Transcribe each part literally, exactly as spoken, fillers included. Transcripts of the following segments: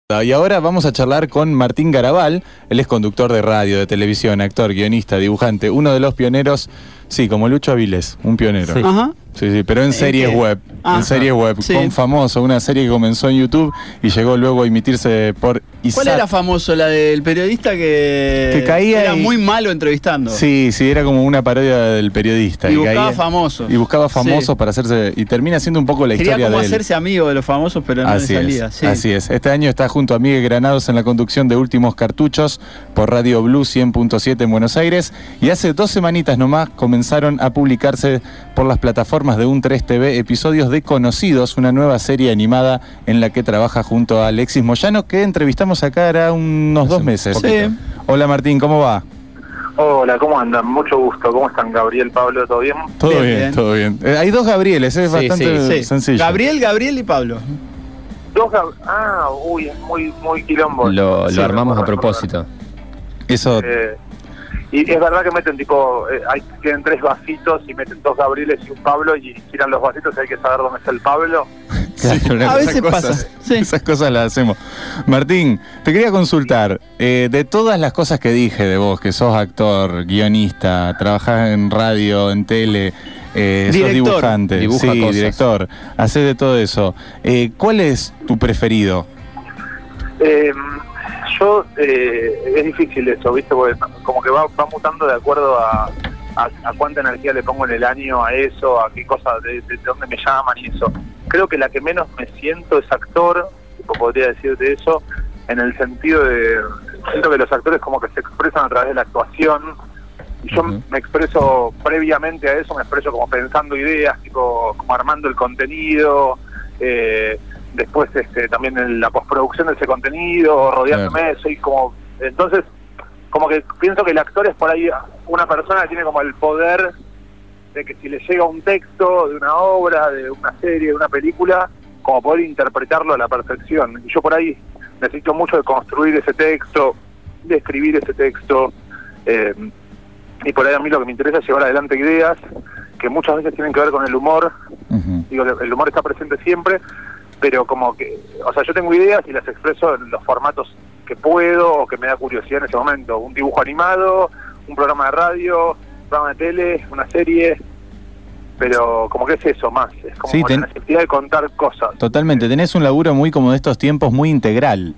Y ahora vamos a charlar con Martín Garabal. Él es conductor de radio, de televisión, actor, guionista, dibujante, uno de los pioneros, sí, como Lucho Avilés, un pionero. Sí. Ajá. Sí, sí, pero en series ¿En web, Ajá. en series web, Sí. con Famoso, una serie que comenzó en YouTube y llegó luego a emitirse por I S A T. ¿Cuál era famoso? La del periodista que, que caía era y... muy malo entrevistando. Sí, sí, era como una parodia del periodista. Y, y buscaba caía, famosos. Y buscaba famosos sí. para hacerse, y termina siendo un poco la Quería historia como de él. hacerse amigo de los famosos, pero no Así le salía. Es, sí. Así es. Este año está junto a Miguel Granados en la conducción de Últimos Cartuchos por Radio Blue cien punto siete en Buenos Aires. Y hace dos semanitas nomás comenzaron a publicarse por las plataformas de Un tres T V episodios de Conocidos, una nueva serie animada en la que trabaja junto a Alexis Moyano, que entrevistamos acá hará unos dos meses. Sí. Hola Martín, ¿cómo va? Hola, ¿cómo andan? Mucho gusto. ¿Cómo están, Gabriel, Pablo? ¿Todo bien? Todo bien, Bien, bien. todo bien. Eh, hay dos Gabrieles, es Sí, bastante sí, sí. sencillo. Gabriel, Gabriel y Pablo. Dos Gab- Ah, uy, es muy, muy quilombo. Lo, Sí, lo armamos me a acuerdo. propósito. Eso, Eh, y es verdad que meten tipo, eh, hay, tienen tres vasitos y meten dos Gabrieles y un Pablo y giran los vasitos y hay que saber dónde está el Pablo. claro, una- A esas veces cosas, pasa, sí. Esas cosas las hacemos. Martín, te quería consultar, eh, de todas las cosas que dije de vos, que sos actor, guionista, trabajás en radio, en tele, eh, sos Director. dibujante, Dibuja sí, cosas. director, hacés de todo eso. Eh, ¿Cuál es tu preferido? Eh, yo, eh, es difícil eso, ¿viste? Porque como que va, va mutando de acuerdo a, a, a cuánta energía le pongo en el año a eso, a qué cosas, de, de, de dónde me llaman y eso. Creo que la que menos me siento es actor, tipo, podría decirte eso, en el sentido de, siento que los actores como que se expresan a través de la actuación, y yo Ujú. me expreso previamente a eso, me expreso como pensando ideas, tipo, como armando el contenido, eh, después este, también en la postproducción de ese contenido, rodeándome de eso, y como, entonces, como que pienso que el actor es por ahí una persona que tiene como el poder de que si le llega un texto de una obra, de una serie, de una película, como poder interpretarlo a la perfección. Y yo por ahí necesito mucho de construir ese texto, de escribir ese texto, eh, y por ahí a mí lo que me interesa es llevar adelante ideas que muchas veces tienen que ver con el humor. Uh-huh. Digo, el humor está presente siempre, pero como que, o sea, yo tengo ideas y las expreso en los formatos que puedo o que me da curiosidad en ese momento. Un dibujo animado, un programa de radio, un programa de tele, una serie, pero como que es eso más, es como Sí, ten- la necesidad de contar cosas. Totalmente, tenés un laburo muy como de estos tiempos, muy integral.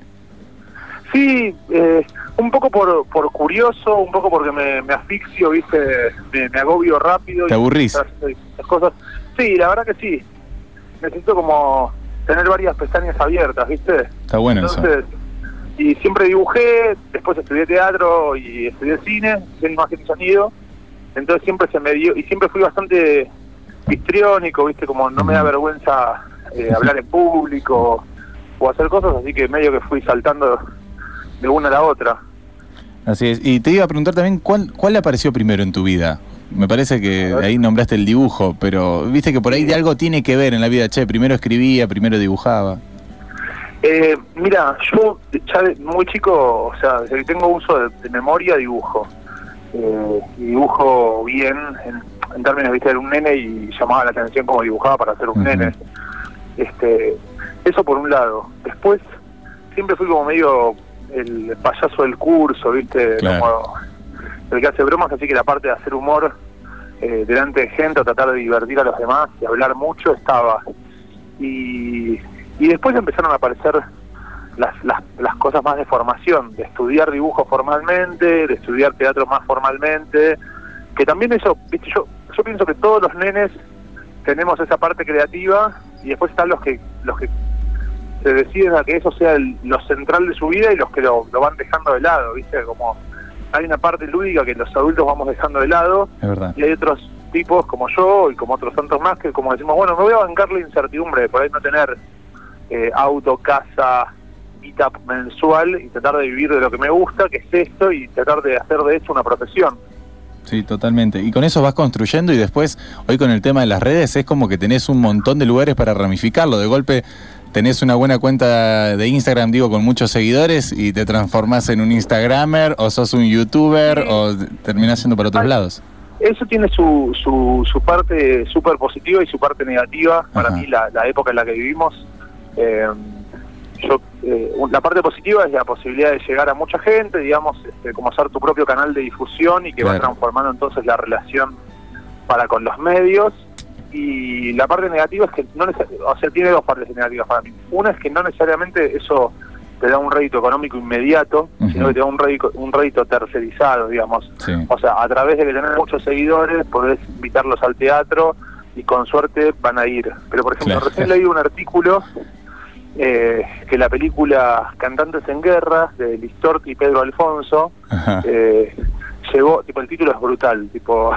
Sí, eh, un poco por, por curioso, un poco porque me, me asfixio, viste, me, me agobio rápido. ¿Te y aburrís? esas, esas cosas. Sí, la verdad que sí. Necesito como tener varias pestañas abiertas, viste. Está bueno eso. Entonces, y siempre dibujé, después estudié teatro y estudié cine, cine, imagen y sonido. Entonces siempre se me dio, y siempre fui bastante histriónico, viste, como no me da vergüenza eh, hablar en público o hacer cosas, así que medio que fui saltando de una a la otra. Así es. Y te iba a preguntar también, ¿cuál, cuál apareció primero en tu vida? Me parece que ahí nombraste el dibujo, pero viste que por ahí de algo tiene que ver en la vida. Che, primero escribía, primero dibujaba. Eh, mira, yo ya de muy chico, o sea, desde que tengo uso de, de memoria, dibujo. Eh, y dibujo bien, en, en términos, viste, era un nene y llamaba la atención como dibujaba para ser un Ujú. nene. Este, eso por un lado. Después, siempre fui como medio el payaso del curso, viste, Claro. como el que hace bromas, así que la parte de hacer humor eh, delante de gente o tratar de divertir a los demás y hablar mucho estaba. Y, y después empezaron a aparecer las, las, las cosas más de formación, de estudiar dibujo formalmente, de estudiar teatro más formalmente, que también eso, viste, yo, yo pienso que todos los nenes tenemos esa parte creativa y después están los que los que se deciden a que eso sea el, lo central de su vida y los que lo, lo van dejando de lado, viste, como hay una parte lúdica que los adultos vamos dejando de lado Es verdad. y hay otros tipos como yo y como otros tantos más que como decimos, bueno, me voy a bancar la incertidumbre de por ahí no tener eh, auto, casa, meetup mensual y tratar de vivir de lo que me gusta, que es esto, y tratar de hacer de esto una profesión. Sí, totalmente. Y con eso vas construyendo y después, hoy con el tema de las redes, es como que tenés un montón de lugares para ramificarlo. De golpe tenés una buena cuenta de Instagram, digo, con muchos seguidores y te transformás en un Instagramer o sos un YouTuber Sí. o terminás yendo para otros Ay. lados. Eso tiene su, su, su parte súper positiva y su parte negativa. Para Ajá. mí, la, la época en la que vivimos, eh, yo eh, la parte positiva es la posibilidad de llegar a mucha gente, digamos, este, como hacer tu propio canal de difusión y que claro. va transformando entonces la relación para con los medios. Y la parte negativa es que no neces- o sea, tiene dos partes negativas para mí. Una es que no necesariamente eso te da un rédito económico inmediato, uh-huh. sino que te da un rédito, un rédito tercerizado, digamos. Sí. O sea, a través de que tenés muchos seguidores, podés invitarlos al teatro y con suerte van a ir. Pero, por ejemplo, Claro. recién leí un artículo eh, que la película Cantantes en Guerra, de Listort y Pedro Alfonso, eh, llegó, tipo, el título es brutal, tipo,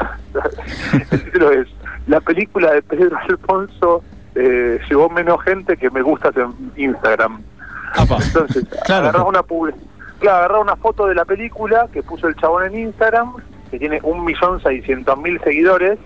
el título es la película de Pedro Alfonso eh, llevó menos gente que me gustas en Instagram. Apa. Entonces, Claro. agarrás una publi- claro, agarrás una foto de la película que puso el chabón en Instagram, que tiene un millón seiscientos mil seguidores,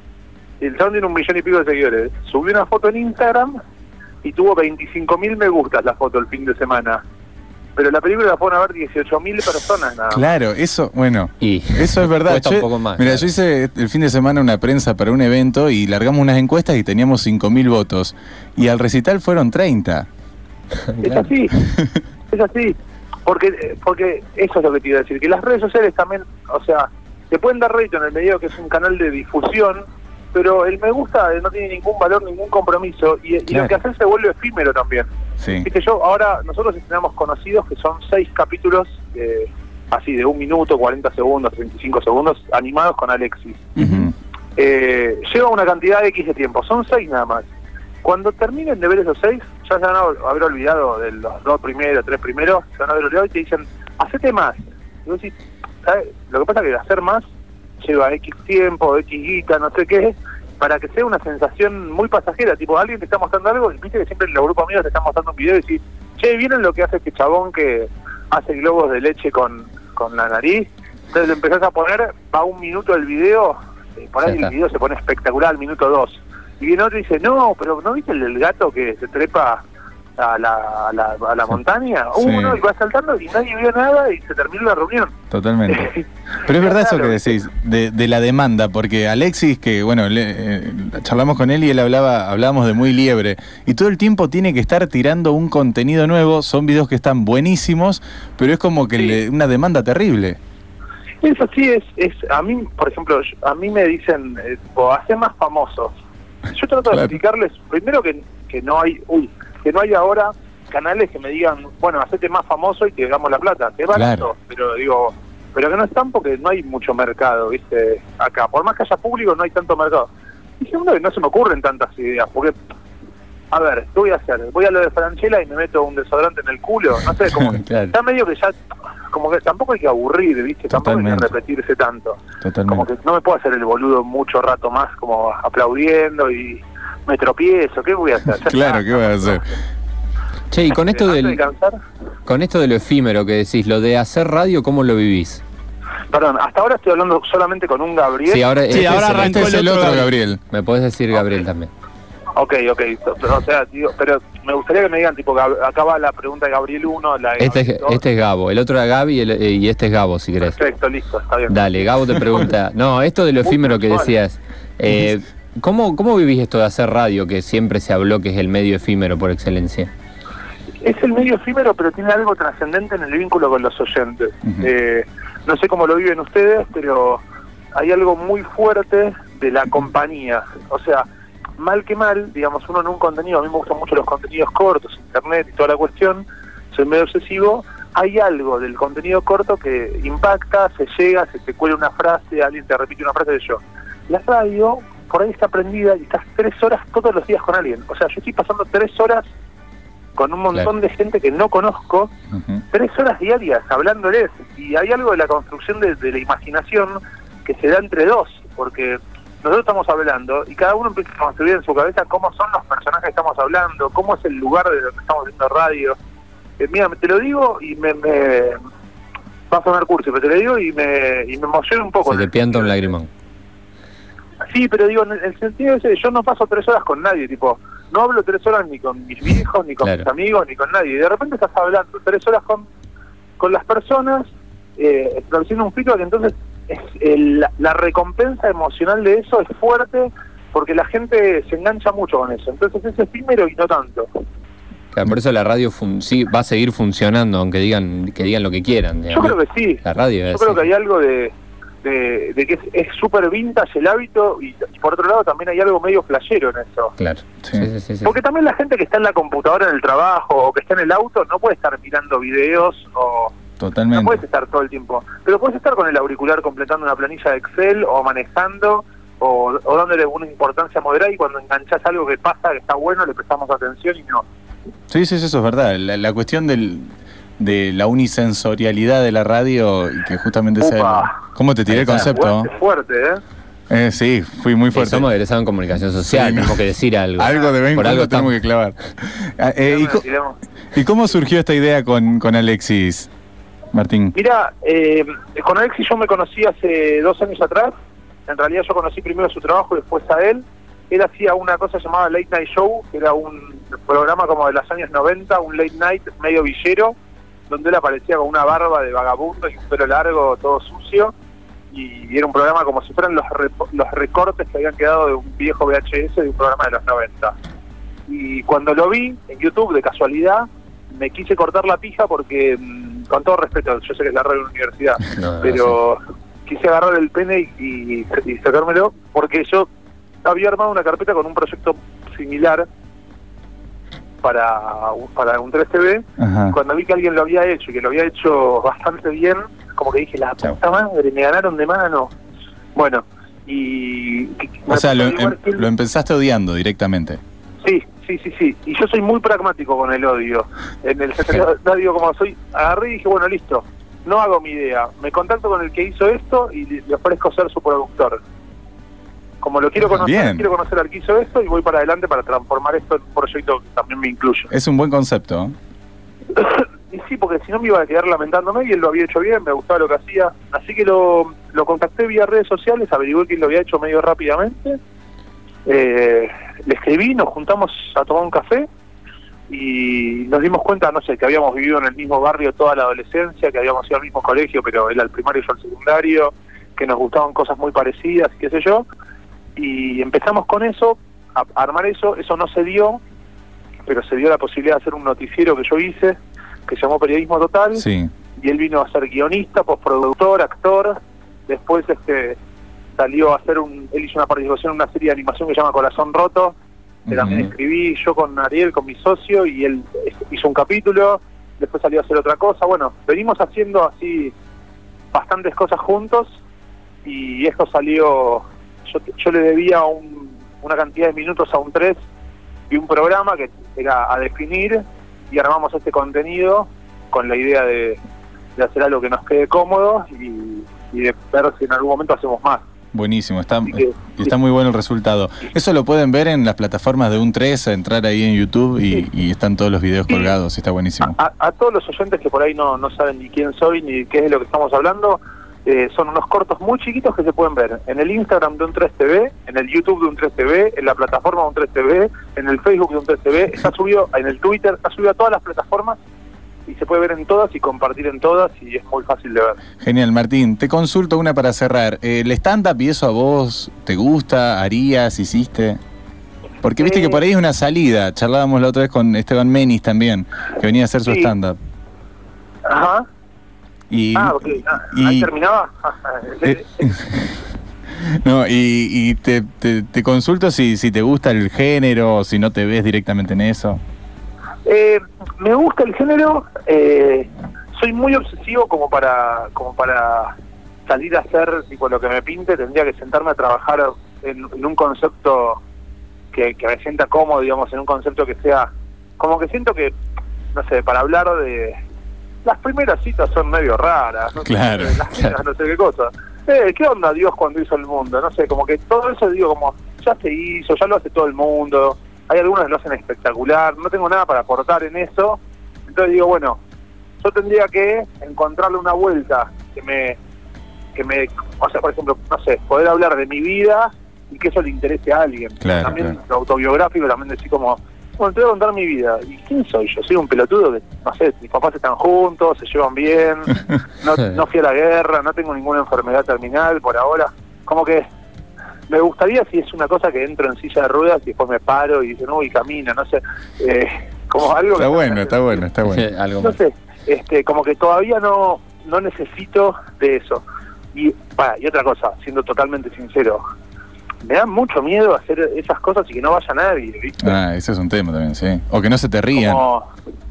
y el chabón tiene un millón y pico de seguidores. Subió una foto en Instagram y tuvo veinticinco mil me gustas la foto el fin de semana. Pero la película la fueron a ver dieciocho mil personas nada más. Claro, eso, bueno, Y eso es verdad. cuesta Yo- un poco más, mira, claro. yo hice el fin de semana una prensa para un evento y largamos unas encuestas y teníamos cinco mil votos. Y al recital fueron treinta. Es así, es así. Porque, porque eso es lo que te iba a decir, que las redes sociales también, o sea, te pueden dar rédito en el medio que es un canal de difusión, pero el me gusta no tiene ningún valor, ningún compromiso, y, y Claro. lo que hacer se vuelve efímero también. Sí. Viste, yo ahora, nosotros estrenamos Conocidos, que son seis capítulos, eh, así de un minuto, cuarenta segundos, treinta y cinco segundos, animados con Alexis. Ujú. Eh, lleva una cantidad de X de tiempo, son seis nada más. Cuando terminen de ver esos seis, ya se van a haber olvidado de los dos primeros, tres primeros, se van a haber olvidado y te dicen, hacete más. Y vos decís, ¿sabes? Lo que pasa es que hacer más lleva X tiempo, X guita, no sé qué, para que sea una sensación muy pasajera, tipo alguien te está mostrando algo, y viste que siempre en los grupos amigos te están mostrando un video y decís, che, ¿vieron lo que hace este chabón que hace globos de leche con, con la nariz? Entonces lo empezás a poner, va un minuto el video, eh, por ahí Ya está. el video se pone espectacular al minuto dos. Y viene otro y dice, no, pero ¿no viste el del gato que se trepa a la, a la, a la montaña? Sí. Uno y va saltando y nadie vio nada y se terminó la reunión. Totalmente. Pero es verdad eso que Claro. decís, de, de la demanda, porque Alexis, que bueno, le- eh, charlamos con él y él hablaba, hablábamos de Muy Liebre, y todo el tiempo tiene que estar tirando un contenido nuevo, son videos que están buenísimos, pero es como que Sí. le- una demanda terrible. Eso sí es, es a mí, por ejemplo, yo- a mí me dicen, eh, tipo, hace más famosos. Yo trato de Claro. explicarles, primero que, que no hay, uy, que no hay ahora canales que me digan, bueno, hacete más famoso y te hagamos la plata. Es barato, Claro. pero digo, pero que no están porque no hay mucho mercado, ¿viste? Acá, por más que haya público, no hay tanto mercado. Y segundo, que no se me ocurren tantas ideas, porque, a ver, ¿qué voy a hacer? Voy a lo de Franchella y me meto un desodorante en el culo, no sé, como que Claro. está medio que ya, como que tampoco hay que aburrir, ¿viste? Tampoco hay Totalmente. que repetirse tanto. Como Totalmente. que no me puedo hacer el boludo mucho rato más, como aplaudiendo y me tropiezo, ¿qué voy a hacer? Ya Claro, está. ¿qué voy a hacer? Che, y con esto Antes de del cansar, con esto de lo efímero que decís, lo de hacer radio, ¿cómo lo vivís? perdón, hasta ahora estoy hablando solamente con un Gabriel. Sí, ahora, Sí, este ahora es el- arrancó Este es el el otro otro Gabriel. Gabriel. me podés decir Gabriel también. Ok, ok, pero, o sea, digo, pero me gustaría que me digan, tipo, Gab- acá va la pregunta de Gabriel uno, la de Este es, Gabriel dos. este es Gabo, el otro era Gaby y, el- y este es Gabo, si querés. Perfecto, listo, está bien. Dale, Gabo te pregunta, no, esto de lo Muy efímero que casual. decías, eh, ¿cómo, ¿cómo vivís esto de hacer radio, que siempre se habló que es el medio efímero por excelencia? Es el medio efímero, pero tiene algo trascendente en el vínculo con los oyentes. Ujú. Eh, no sé cómo lo viven ustedes, pero hay algo muy fuerte de la compañía. O sea, mal que mal, digamos, uno en un contenido, a mí me gustan mucho los contenidos cortos, internet y toda la cuestión, soy medio obsesivo, hay algo del contenido corto que impacta, se llega, se te cuela una frase, alguien te repite una frase de yo. La radio, por ahí está prendida y estás tres horas todos los días con alguien. O sea, yo estoy pasando tres horas con un montón Claro. de gente que no conozco, Ujú. tres horas diarias hablándoles, y hay algo de la construcción de, de la imaginación que se da entre dos, porque nosotros estamos hablando y cada uno empieza a construir en su cabeza cómo son los personajes que estamos hablando, cómo es el lugar de donde estamos haciendo radio. Eh, mira, te lo digo y me, me va a sonar cursi, pero te lo digo y me, y me emociona un poco. Se en te el pianta un sentido de- lagrimón. Sí, pero digo, en el sentido ese, yo no paso tres horas con nadie, tipo, no hablo tres horas ni con mis viejos, ni con Claro. mis amigos, ni con nadie. Y de repente estás hablando tres horas con, con las personas, eh, estableciendo un feedback, entonces es, el- la, la recompensa emocional de eso es fuerte porque la gente se engancha mucho con eso. Entonces es efímero y no tanto. Claro, por eso la radio fun sí, va a seguir funcionando, aunque digan que digan lo que quieran. Yo creo que sí. La radio es Yo creo así. que hay algo de, de, de que es súper vintage el hábito y, y por otro lado también hay algo medio flashero en eso. Claro. Sí. Sí, sí, sí, sí. Porque también la gente que está en la computadora en el trabajo o que está en el auto no puede estar mirando videos o... Totalmente. No puedes estar todo el tiempo, pero puedes estar con el auricular completando una planilla de Excel o manejando o, o dándole una importancia moderada y cuando enganchás algo que pasa, que está bueno, le prestamos atención y no. Sí, sí, sí, eso es verdad. La, la cuestión del, de la unisensorialidad de la radio y que justamente sea... Upa. el- ¿Cómo te tiré el concepto? Fuerte, fuerte, ¿eh? Eh, sí, fui muy Sí, fuerte. somos egresados en comunicación social, Sí, no. tenemos que decir algo. Algo de vez en Por cuando algo tenemos que estamos- clavar. Ah, eh, ¿y, co- Tiremos. y cómo surgió esta idea con, con Alexis, Martín? Mira, eh, con Alexis yo me conocí hace dos años atrás. En realidad yo conocí primero su trabajo y después a él. Él hacía una cosa llamada Late Night Show, que era un programa como de los años noventa, un late night medio villero, donde él aparecía con una barba de vagabundo y un pelo largo, todo sucio. Y era un programa como si fueran los, rep- los recortes que habían quedado de un viejo V H S de un programa de los noventa. Y cuando lo vi en YouTube de casualidad, me quise cortar la pija porque, mm, con todo respeto, yo sé que es la radio de la universidad, No, no, pero quise agarrar el pene y, y, y sacármelo porque yo había armado una carpeta con un proyecto similar para, para un tres T V. Ajá. Cuando vi que alguien lo había hecho y que lo había hecho bastante bien, como que dije, la Chao. puta madre, me ganaron de mano. Bueno, y... O sea, lo, igual em- que- lo empezaste odiando directamente. Sí, sí, sí, sí. Y yo soy muy pragmático con el odio. En el secretario, como soy, agarré y dije, bueno, listo, no hago mi idea. Me contacto con el que hizo esto y le, le ofrezco ser su productor. Como lo quiero conocer, Bien. quiero conocer al que hizo esto y voy para adelante para transformar esto en un proyecto que también me incluye. Es un buen concepto. Y sí, porque si no me iba a quedar lamentándome y él lo había hecho bien, me gustaba lo que hacía. Así que lo, lo contacté vía redes sociales, averigué quién lo había hecho medio rápidamente. Eh, le escribí, nos juntamos a tomar un café y nos dimos cuenta, no sé, que habíamos vivido en el mismo barrio toda la adolescencia, que habíamos ido al mismo colegio, pero él al primario y yo al secundario, que nos gustaban cosas muy parecidas, qué sé yo. Y empezamos con eso, a a armar eso, eso no se dio, pero se dio la posibilidad de hacer un noticiero que yo hice, que se llamó Periodismo Total, Sí. y él vino a ser guionista, postproductor, actor. Después este salió a hacer un, él hizo una participación en una serie de animación que se llama Corazón Roto, que también Ujú. escribí yo con Ariel, con mi socio, y él hizo un capítulo, después salió a hacer otra cosa. Bueno, venimos haciendo así bastantes cosas juntos, y esto salió, yo, yo le debía un, una cantidad de minutos a un tres y un programa que era a definir, y armamos este contenido con la idea de, de hacer algo que nos quede cómodo y, y de ver si en algún momento hacemos más. Buenísimo, está, Así que- y está muy bueno el resultado. Eso lo pueden ver en las plataformas de un tres, entrar ahí en YouTube y, y están todos los videos Sí. colgados, y está buenísimo. A, a todos los oyentes que por ahí no, no saben ni quién soy ni qué es de lo que estamos hablando, eh, son unos cortos muy chiquitos que se pueden ver en el Instagram de un tres T V, en el YouTube de un tres T V, en la plataforma de un tres T V, en el Facebook de un tres T V, está subido en el Twitter, está subido a todas las plataformas y se puede ver en todas y compartir en todas y es muy fácil de ver. Genial, Martín. Te consulto una para cerrar. Eh, ¿El stand-up y eso a vos te gusta? ¿Harías? ¿Hiciste? Porque viste Eh, que por ahí es una salida. Charlábamos la otra vez con Esteban Menis también, que venía a hacer su Sí. stand-up. Ajá. Y, Ah, ok. Ah, y- ¿Ahí terminaba? eh, no, y, y te, te, te consulto si, si te gusta el género o si no te ves directamente en eso. Eh, me gusta el género, eh, soy muy obsesivo como para como para salir a hacer tipo lo que me pinte, tendría que sentarme a trabajar en, en un concepto que, que me sienta cómodo, digamos, en un concepto que sea, como que siento que, no sé, para hablar de... Las primeras citas son medio raras, no sé, Claro, las claro. citas, no sé qué cosa. Eh, ¿qué onda Dios cuando hizo el mundo? No sé, como que todo eso digo como, ya se hizo, ya lo hace todo el mundo. Hay algunos que lo hacen espectacular, no tengo nada para aportar en eso. Entonces digo, bueno, yo tendría que encontrarle una vuelta que me, que me, o sea, por ejemplo, no sé, poder hablar de mi vida y que eso le interese a alguien. Claro, También claro. lo autobiográfico, también decir como, bueno, te voy a contar mi vida. ¿Y quién soy yo? Soy un pelotudo que, no sé, mis papás están juntos, se llevan bien, no, no fui a la guerra, no tengo ninguna enfermedad terminal por ahora. Como que me gustaría si es una cosa que entro en silla de ruedas y después me paro y dice, no, y camina, no sé. Eh, como algo Está que bueno, está bueno, está bueno. Algo no más. sé, este, como que todavía no, no necesito de eso. Y, para, y otra cosa, siendo totalmente sincero, me da mucho miedo hacer esas cosas y que no vaya nadie, ¿viste? Ah, ese es un tema también, sí. O que no se te rían. Como,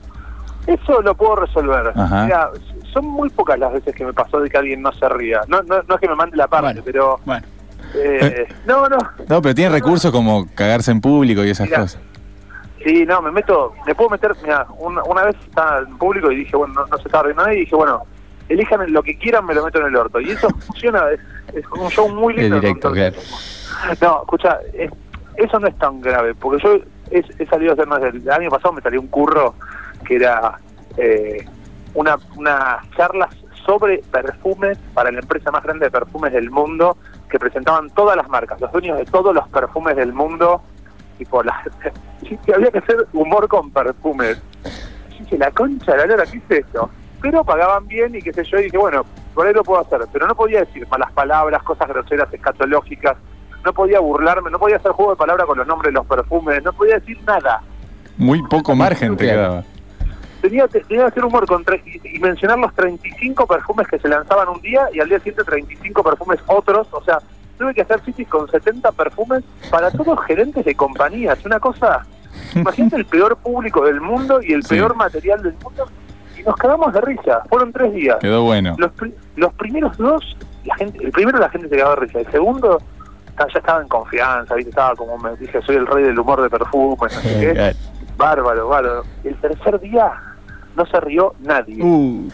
eso lo puedo resolver. Ajá. Mira, son muy pocas las veces que me pasó de que alguien no se ría. No, no, no es que me mande la parte, Bueno, pero... Bueno, Eh, no, no. No, pero tiene recursos como cagarse en público y esas Mirá. cosas. Sí, no, me meto, me puedo meter, mira, una, una vez estaba en público y dije, bueno, no, no se estaba riendo nadie, y dije, bueno, elijan lo que quieran, me lo meto en el orto. Y eso funciona, es, es un show muy lindo. Es directo, con todo. claro. No, escucha, es- eso no es tan grave, porque yo he, he salido a hacer más, el año pasado me salió un curro que era eh, una, una charlas sobre perfumes para la empresa más grande de perfumes del mundo, que presentaban todas las marcas, los dueños de todos los perfumes del mundo, tipo, la, que había que hacer humor con perfumes. Y dije, la concha de la lora, ¿qué es eso? Pero pagaban bien y qué sé yo, y dije, bueno, por ahí lo puedo hacer, pero no podía decir malas palabras, cosas groseras, escatológicas, no podía burlarme, no podía hacer juego de palabras con los nombres de los perfumes, no podía decir nada. Muy poco margen te quedaba. Tenía, tenía que hacer humor con tre- y, y mencionar los treinta y cinco perfumes que se lanzaban un día y al día siguiente treinta y cinco perfumes otros, o sea, tuve que hacer cities con setenta perfumes para todos gerentes de compañías, una cosa, imagínate el peor público del mundo y el Sí. peor material del mundo, y nos cagamos de risa, fueron tres días. Quedó bueno. Los, pri- los primeros dos, la gente, el primero la gente se cagaba de risa, el segundo ta- ya estaba en confianza, ¿viste? Estaba como, me dije, soy el rey del humor de perfumes, no sé qué. Claro. Bárbaro, bárbaro. El tercer día no se rió nadie, uh,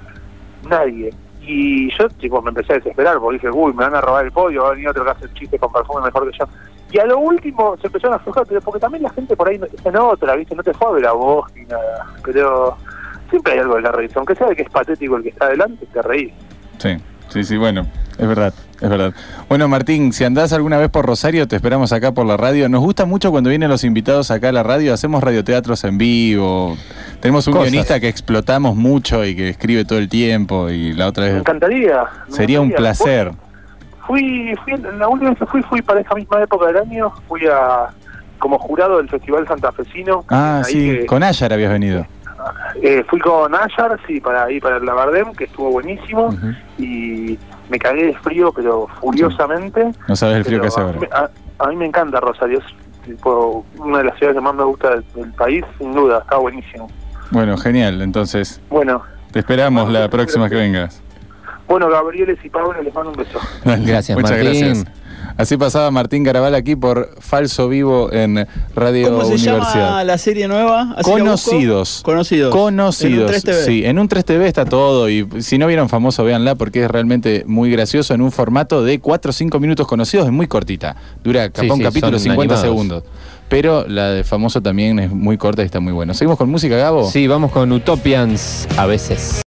nadie. Y yo, tipo, me empecé a desesperar porque dije, uy, me van a robar el pollo, va a venir otro que hace chistes con perfume mejor que yo. Y a lo último se empezaron a aflojar, pero porque también la gente por ahí no, está en otra, ¿viste? No te fue a ver a vos ni nada. Pero siempre hay algo de la risa, aunque sea de que es patético el que está adelante, te reís. Sí, sí, sí, bueno, es verdad, es verdad. Bueno, Martín, si andás alguna vez por Rosario, te esperamos acá por la radio. Nos gusta mucho cuando vienen los invitados acá a la radio, hacemos radioteatros en vivo. Tenemos un Cosas. guionista que explotamos mucho y que escribe todo el tiempo y la otra Me vez... encantaría. me Sería un encantaría. placer. Fui, fui, la última vez que fui, fui para esa misma época del año, fui a como jurado del Festival Santafesino. Ah, ahí sí, que- con Ayar habías venido. Eh, fui con Ayar, sí, para ir para el Labardem, que estuvo buenísimo, Ujú. y me cagué de frío, pero furiosamente. No sabes el frío que Pero hace a, mí, ahora. a- a mí me encanta Rosario, es tipo, una de las ciudades que más me gusta del, del país, sin duda, está buenísimo. Bueno, genial, entonces Bueno, te esperamos la próxima que vengas. bueno, Gabrieles y Pablo, les mando un beso. Dale, Gracias, muchas Martín. gracias. Así pasaba Martín Garabal aquí por Falso Vivo en Radio ¿cómo se Universidad. llama la serie nueva? Así la busco. Conocidos. Conocidos. Conocidos. En un tres T V. Sí, en un tres T V está todo. Y si no vieron Famoso, véanla porque es realmente muy gracioso en un formato de cuatro o cinco minutos conocidos. Es muy cortita. Dura capaz Sí, un sí, capítulo son cincuenta animados. segundos. Pero la de Famoso también es muy corta y está muy buena. ¿Seguimos con música, Gabo? Sí, vamos con Utopians a veces.